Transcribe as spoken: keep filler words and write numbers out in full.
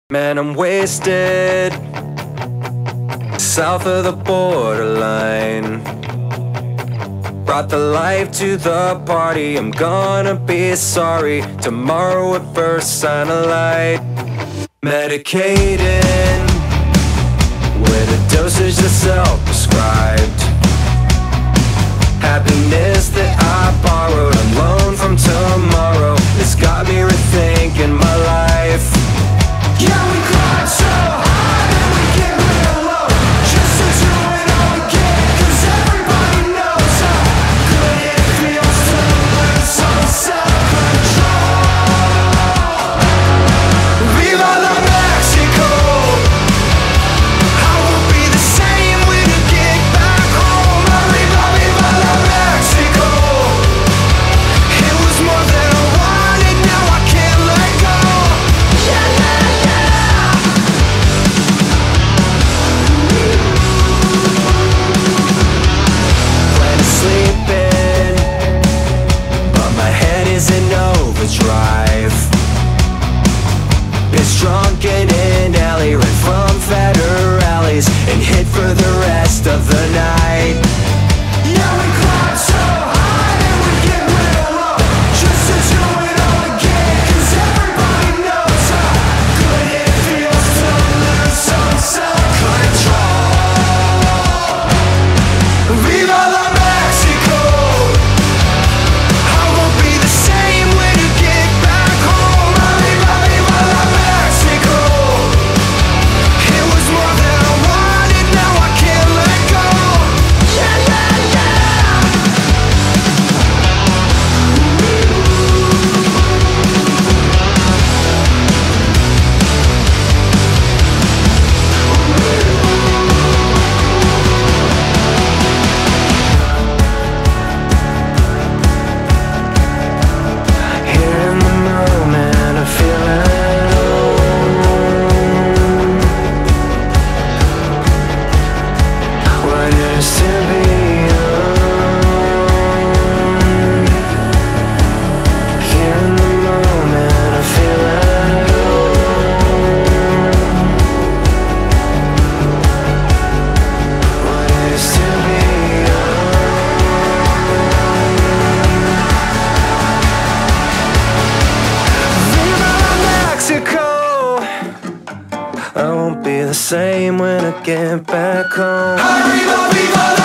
Man, I'm wasted, south of the borderline. Brought the life to the party, I'm gonna be sorry tomorrow at first sign of light. Medicating with a dosage that's self-prescribed. Happiness that I borrowed on loan from tomorrow, it's got me rethinking my life. Yeah, we climb so high and we get real low, just to do it all again, cause everybody knows how good it feels to lose some self-control. Viva La Mexico, I won't be the same when you get back home. Arriba, Viva La Mexico, it was more than I wanted, now I can't let go. Yeah, yeah, yeah. Plan to sleep in, but my head is in overdrive. It's drunk and in alley, ran from fatter alleys and hit for the rest of the night. Yeah, we climb so high and we get real low, just to do it all again, cause everybody knows how good it feels to lose some self-control. Viva La Mexico, I won't be the same when you get back home. Arriba, Viva La Mexico, it was more than I wanted, now I can't let go. Yeah, yeah, yeah. Here in the moment, I feel alone. What is to be alone? Here in the moment, I feel alone. What is to be Viva La Mexico, I won't be the same when I get back home. Arriba, viva la